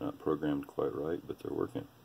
They're not programmed quite right, but they're working.